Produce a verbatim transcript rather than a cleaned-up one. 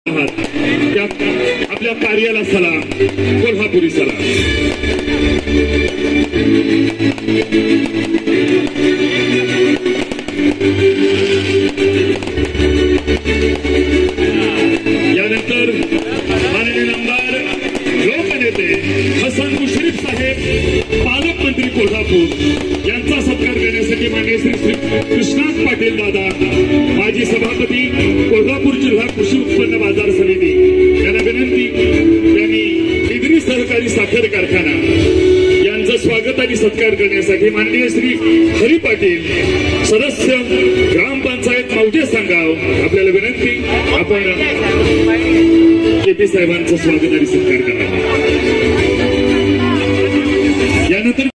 आपल्या कार्याला सलाम, कोल्हापुरी सलाम. यानंतर माननीय आमदार लोकनेते हसन मुश्रीफ साहेब, पालकमंत्री कोल्हापूर यांचा सत्कार करण्यासाठी माननीय श्री कृष्णात पाटील दादा, माजी सभापती कोल्हापूर जिल्हा कृषी उत्पन्न बाजार समिती यांना विनंती, त्यांनी डिग्री सहकारी साखर कारखाना यांचं स्वागत आणि सत्कार करण्यासाठी माननीय श्री हरी पाटील, सदस्य ग्रामपंचायत मौजे सांगाव, आपल्याला विनंती, आपण केपी साहेबांचं स्वागत आणि सत्कार करावा. यानंतर